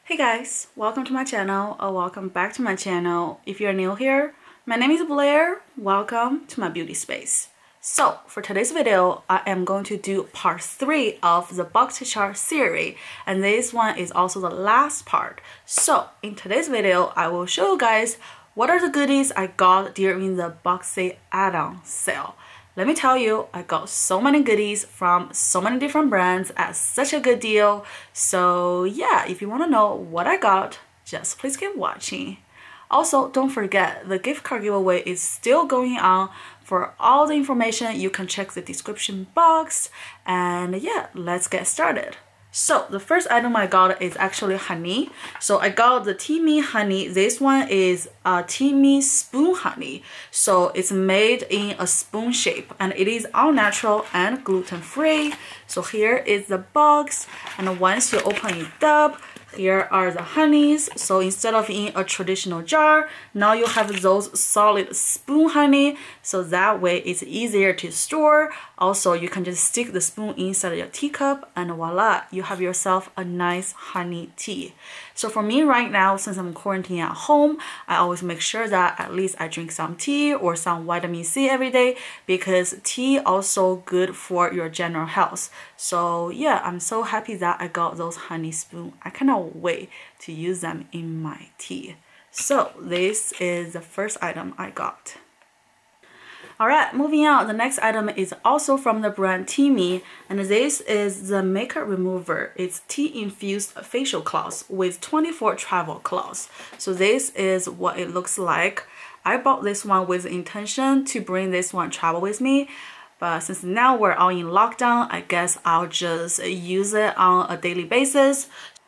Hey guys, welcome to my channel or welcome back to my channel. If you're new here, my name is Blair. Welcome to my beauty space. So for today's video, I am going to do part 3 of the BoxyCharm series, and this one is also the last part. So in today's video, I will show you guys what are the goodies I got during the Boxy add-on sale. Let me tell you, I got so many goodies from so many different brands at such a good deal. So yeah, if you want to know what I got, just please keep watching. Also, don't forget, the gift card giveaway is still going on. For all the information, you can check the description box. And yeah, let's get started. So the first item I got is actually honey. So I got the Teami honey. This one is a Teami spoon honey. So it's made in a spoon shape and it is all natural and gluten free. So here is the box, and once you open it up, here are the honeys. So instead of in a traditional jar, now you have those solid spoon honey. So that way it's easier to store. Also, you can just stick the spoon inside your teacup and voila, you have yourself a nice honey tea. So for me right now, since I'm quarantining at home, I always make sure that at least I drink some tea or some vitamin C every day, because tea also good for your general health. So yeah, I'm so happy that I got those honey spoon. I cannot wait to use them in my tea. So this is the first item I got. Alright, moving on, the next item is also from the brand Teami, and this is the makeup remover. It's tea infused facial cloth with 24 travel cloths. So this is what it looks like. I bought this one with the intention to bring this one travel with me, but since now we're all in lockdown, I guess I'll just use it on a daily basis.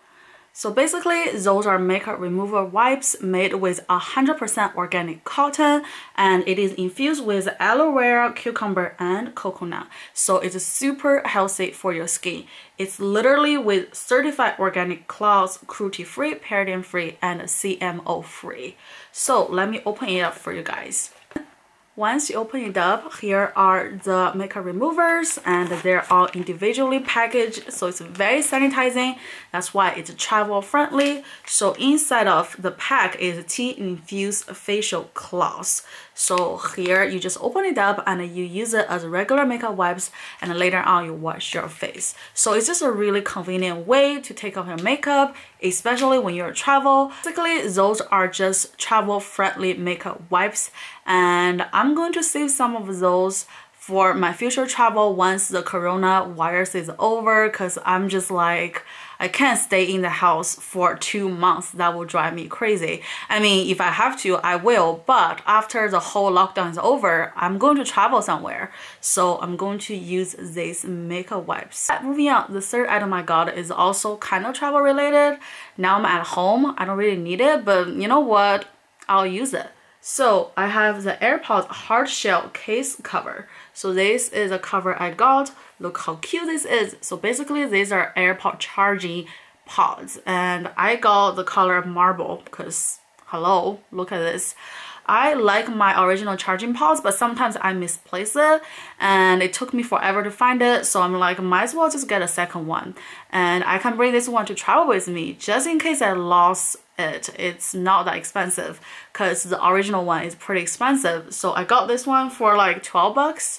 So basically, those are makeup remover wipes made with 100% organic cotton, and it is infused with aloe vera, cucumber, and coconut. So it's super healthy for your skin. It's literally with certified organic cloths, cruelty-free, paraben-free, and CMO-free. So let me open it up for you guys. Once you open it up, here are the makeup removers, and they're all individually packaged, so it's very sanitizing. That's why it's travel friendly. So inside of the pack is tea infused facial cloths. So here you just open it up and you use it as regular makeup wipes, and later on you wash your face. So it's just a really convenient way to take off your makeup, especially when you're travel. Basically, those are just travel friendly makeup wipes, and I'm going to save some of those for my future travel once the coronavirus is over, because I'm just like, I can't stay in the house for 2 months. That will drive me crazy. I mean, if I have to, I will, but after the whole lockdown is over, I'm going to travel somewhere. So I'm going to use these makeup wipes. Moving on, the third item I got is also kind of travel related. Now I'm at home, I don't really need it, but you know what? I'll use it. So I have the AirPods hard shell case cover. So this is a cover I got. Look how cute this is. So basically these are AirPod charging pods, and I got the color marble because hello, look at this. I like my original charging pods, but sometimes I misplace it and it took me forever to find it. So I'm like, might as well just get a second one. And I can bring this one to travel with me just in case I lost it. It's not that expensive because the original one is pretty expensive. So I got this one for like 12 bucks.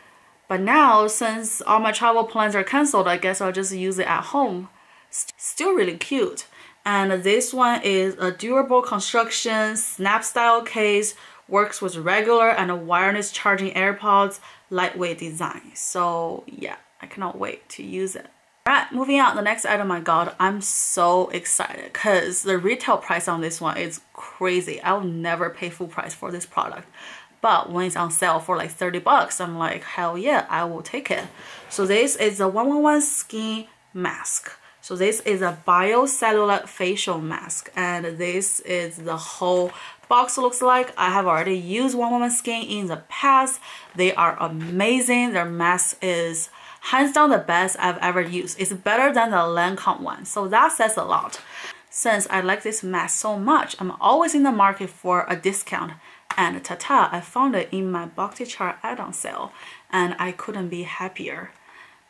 But now, since all my travel plans are canceled, I guess I'll just use it at home. Still really cute. And this one is a durable construction, snap style case, works with regular and wireless charging AirPods, lightweight design. So yeah, I cannot wait to use it. Alright, moving on, the next item I got, I'm so excited because the retail price on this one is crazy. I'll never pay full price for this product. But when it's on sale for like 30 bucks, I'm like, hell yeah, I will take it. So this is a 111 skin mask. So this is a biocellular facial mask, and this is the whole box looks like. I have already used 111 skin in the past. They are amazing. Their mask is hands down the best I've ever used. It's better than the Lancome one, so that says a lot. Since I like this mask so much, I'm always in the market for a discount. And ta-ta, I found it in my BoxyCharm add-on sale, and I couldn't be happier.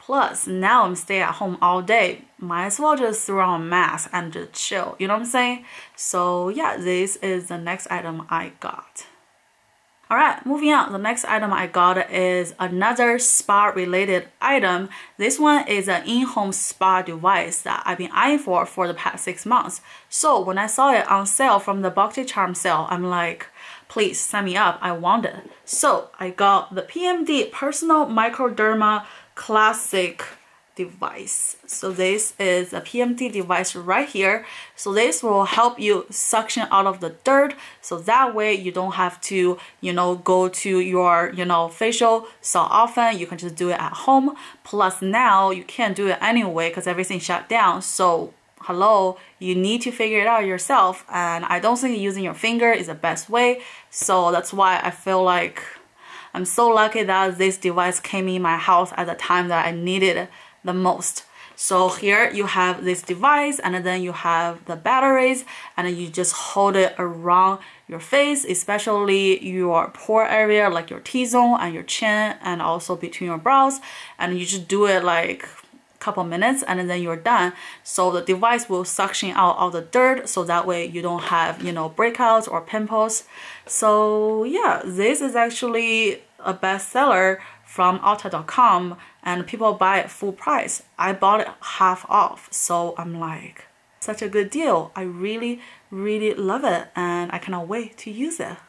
Plus, now I'm staying at home all day. Might as well just throw on a mask and just chill. You know what I'm saying? So yeah, this is the next item I got. Alright, moving on. The next item I got is another spa related item. This one is an in-home spa device that I've been eyeing for the past 6 months. So when I saw it on sale from the BoxyCharm sale, I'm like, please sign me up, I want it. So I got the PMD Personal Microderma Classic device. So this is a PMD device right here. So this will help you suction out of the dirt, so that way you don't have to, you know, go to your, you know, facial so often. You can just do it at home. Plus now you can't do it anyway because everything shut down. So hello, you need to figure it out yourself, and I don't think using your finger is the best way. So that's why I feel like I'm so lucky that this device came in my house at the time that I needed it the most. So here you have this device, and then you have the batteries, and then you just hold it around your face, especially your pore area like your T-zone and your chin, and also between your brows, and you just do it like couple minutes and then you're done. So the device will suction out all the dirt, so that way you don't have, you know, breakouts or pimples. So yeah, this is actually a bestseller from Ulta.com, and people buy it full price. I bought it half off, so I'm like, such a good deal. I really love it, and I cannot wait to use it.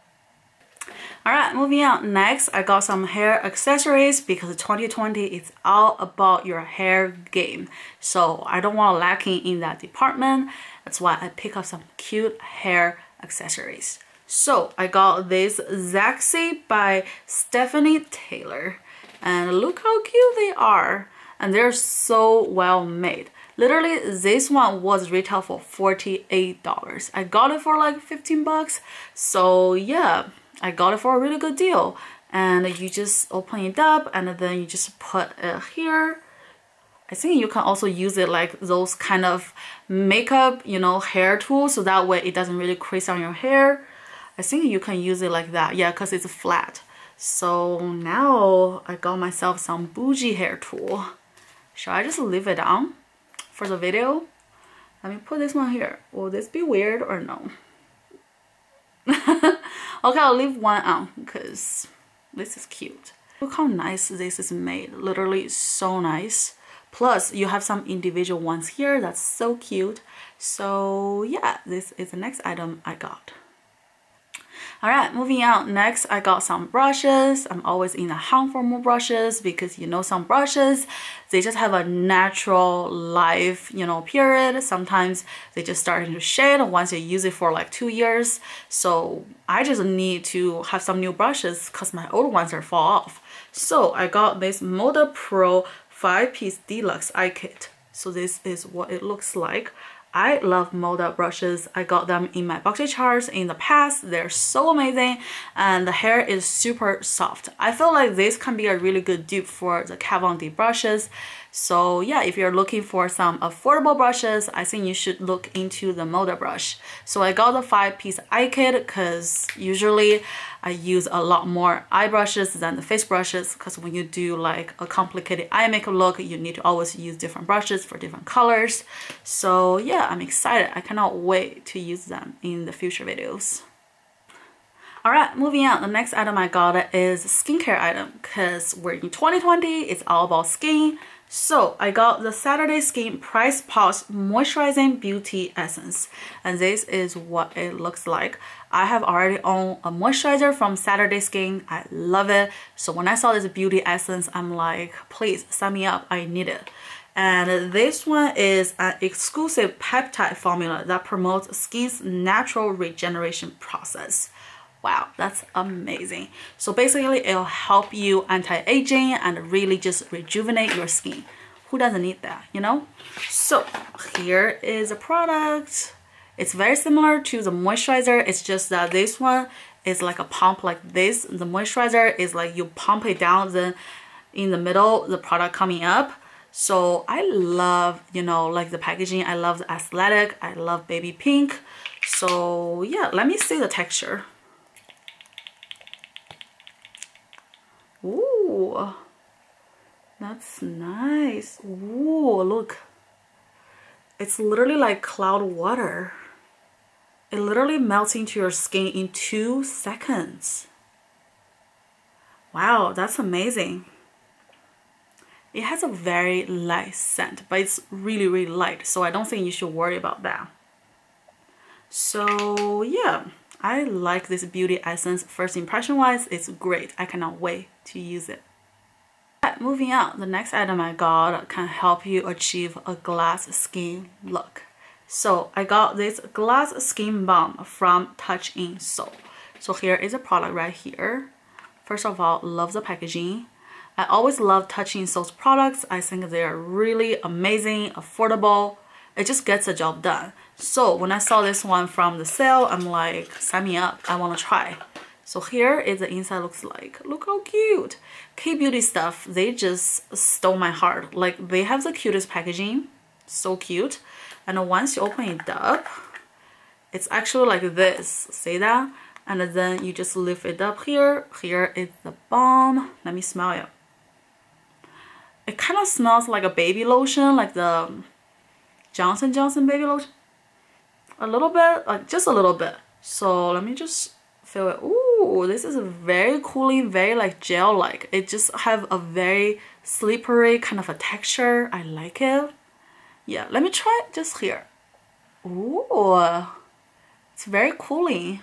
Alright, moving on. Next, I got some hair accessories because 2020 is all about your hair game. So I don't want lacking in that department. That's why I pick up some cute hair accessories. So I got this Zaxi by Stephanie Taylor. And look how cute they are. And they're so well made. Literally, this one was retail for $48. I got it for like 15 bucks. So yeah, I got it for a really good deal. And you just open it up and then you just put it here. I think you can also use it like those kind of makeup, you know, hair tools, so that way it doesn't really crease on your hair. I think you can use it like that, yeah, because it's flat. So now I got myself some bougie hair tool. Should I just leave it on for the video? Let me put this one here. Will this be weird or no? Okay, I'll leave one on because this is cute. Look how nice this is made. Literally so nice. Plus you have some individual ones here. That's so cute. So yeah, this is the next item I got. Alright, moving on. Next, I got some brushes. I'm always in the hunt for more brushes because, you know, some brushes, they just have a natural life, you know, period. Sometimes they just starting to shed once you use it for like 2 years. So I just need to have some new brushes because my old ones are fall off. So I got this Moda Pro 5-piece deluxe eye kit. So this is what it looks like. I love Moda brushes. I got them in my BoxyCharms in the past. They're so amazing and the hair is super soft. I feel like this can be a really good dupe for the Kat Von D brushes. So yeah, if you're looking for some affordable brushes, I think you should look into the Moda brush. So I got the 5-piece eye kit because usually I use a lot more eye brushes than the face brushes, because when you do like a complicated eye makeup look, you need to always use different brushes for different colors. So yeah, I'm excited. I cannot wait to use them in the future videos. Alright, moving on. The next item I got is a skincare item because we're in 2020. It's all about skin. So I got the Saturday Skin Price Pause Moisturizing Beauty Essence, and this is what it looks like. I have already owned a moisturizer from Saturday Skin. I love it. So when I saw this beauty essence, I'm like, please sign me up. I need it. And this one is an exclusive peptide formula that promotes skin's natural regeneration process. Wow, that's amazing. So basically it'll help you anti-aging and really just rejuvenate your skin. Who doesn't need that, you know? So here is a product. It's very similar to the moisturizer. It's just that this one is like a pump like this. The moisturizer is like you pump it down, then in the middle the product coming up. So I love, you know, like the packaging. I love the aesthetic. I love baby pink. So yeah, let me see the texture. Ooh, That's nice. Ooh, look. It's literally like cloud water. It literally melts into your skin in 2 seconds. Wow, that's amazing. It has a very light scent, but it's really, really light, so I don't think you should worry about that. So yeah, I like this beauty essence. First impression wise, it's great. I cannot wait to use it. Right, moving on, the next item I got can help you achieve a glass skin look. So I got this glass skin balm from Touch In Sol. So here is a product right here. First of all, love the packaging. I always love Touch In Sol's products. I think they're really amazing, affordable. It just gets the job done. So when I saw this one from the sale, I'm like, sign me up, I want to try. So here is the inside looks like. Look how cute. K-Beauty stuff, they just stole my heart. Like, they have the cutest packaging, so cute. And once you open it up, it's actually like this, see that? And then you just lift it up here. Here is the balm. Let me smell it. It kind of smells like a baby lotion, like the Johnson & Johnson baby lotion. A little bit, like just a little bit. So let me just feel it. Ooh, this is very cooling, very like gel-like. It just have a very slippery kind of a texture. I like it. Yeah, let me try it just here. Ooh, it's very cooling.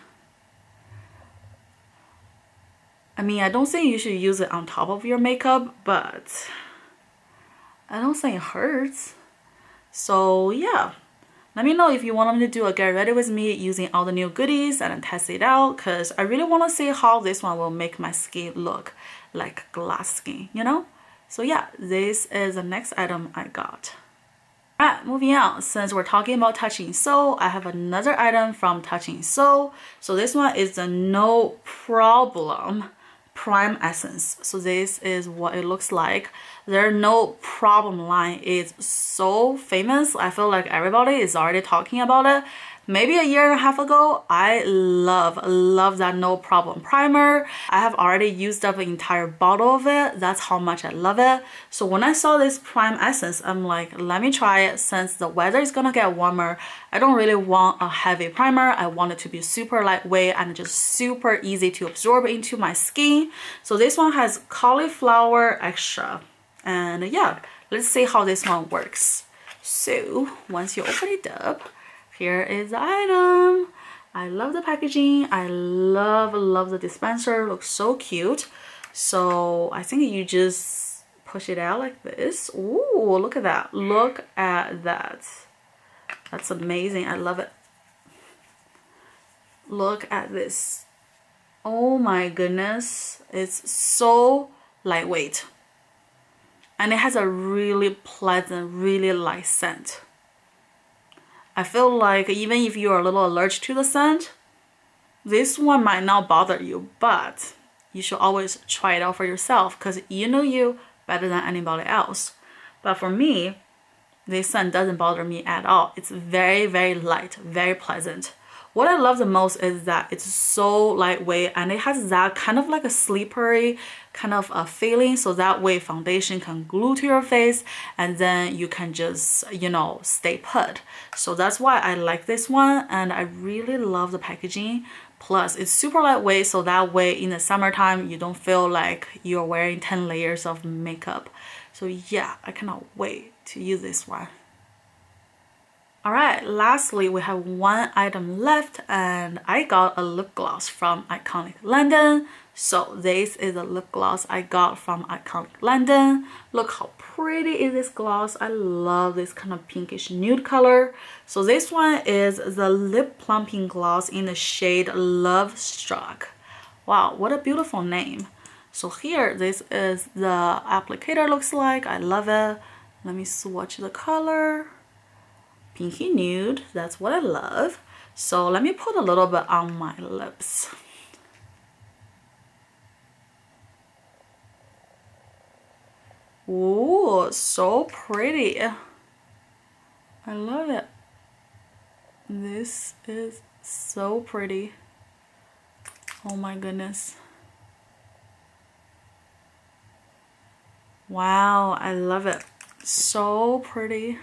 I mean, I don't think you should use it on top of your makeup, but I don't think it hurts. So yeah, let me know if you want me to do a get ready with me using all the new goodies and test it out, because I really want to see how this one will make my skin look like glass skin, you know? So yeah, this is the next item I got. Alright, moving on. Since we're talking about Touch In Sol, I have another item from Touch In Sol. So this one is the No Problem Prime Essence. So this is what it looks like. Their No Problem line is so famous. I feel like everybody is already talking about it. Maybe a year and a half ago, I love that No Problem primer. I have already used up an entire bottle of it. That's how much I love it. So when I saw this Prime Essence, I'm like, let me try it. Since the weather is gonna get warmer, I don't really want a heavy primer. I want it to be super lightweight and just super easy to absorb into my skin. So this one has cauliflower extra. And yeah, let's see how this one works. So once you open it up, here is the item. I love the packaging. I love the dispenser. Looks so cute. So I think you just push it out like this. Ooh, look at that. Look at that. That's amazing. I love it. Look at this. Oh my goodness. It's so lightweight. And it has a really pleasant, really light scent. I feel like even if you're a little allergic to the scent, this one might not bother you, but you should always try it out for yourself, because you know you better than anybody else. But for me, this scent doesn't bother me at all. It's very, very light, very pleasant. What I love the most is that it's so lightweight and it has that kind of like a slippery kind of a feeling, so that way foundation can glue to your face and then you can just, you know, stay put. So that's why I like this one, and I really love the packaging. Plus it's super lightweight, so that way in the summertime you don't feel like you're wearing 10 layers of makeup. So yeah, I cannot wait to use this one. Alright, lastly we have one item left, and I got a lip gloss from Iconic London. So this is a lip gloss I got from Iconic London. Look how pretty is this gloss. I love this kind of pinkish nude color. So this one is the lip plumping gloss in the shade Love Struck. Wow, what a beautiful name. So here, this is the applicator looks like. I love it. Let me swatch the color. Pinky nude, that's what I love. So let me put a little bit on my lips. Ooh, so pretty. I love it. This is so pretty. Oh my goodness. Wow, I love it. So pretty.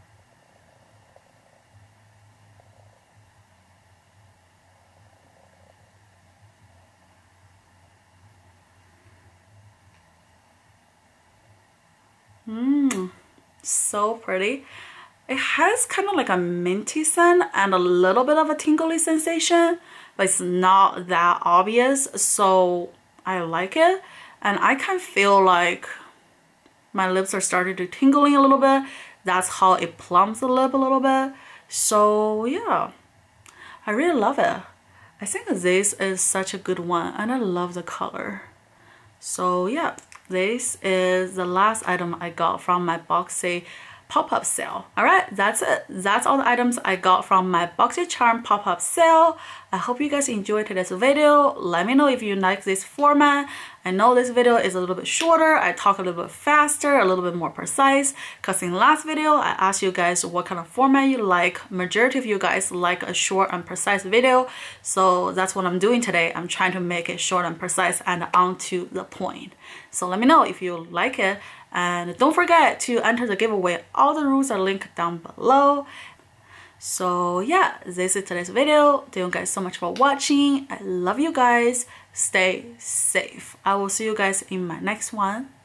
So pretty. It has kind of like a minty scent and a little bit of a tingly sensation, but it's not that obvious, so I like it. And I can feel like my lips are starting to tingling a little bit. That's how it plumps the lip a little bit. So yeah, I really love it. I think this is such a good one, and I love the color. So yeah, this is the last item I got from my Boxy pop-up sale. All right, that's it. That's all the items I got from my BoxyCharm pop-up sale. I hope you guys enjoyed today's video. Let me know if you like this format. I know this video is a little bit shorter. I talk a little bit faster, a little bit more precise, because in the last video I asked you guys what kind of format you like. Majority of you guys like a short and precise video, so that's what I'm doing today. I'm trying to make it short and precise and on to the point. So let me know if you like it. And don't forget to enter the giveaway. All the rules are linked down below. So yeah, this is today's video. Thank you guys so much for watching. I love you guys. Stay safe. I will see you guys in my next one.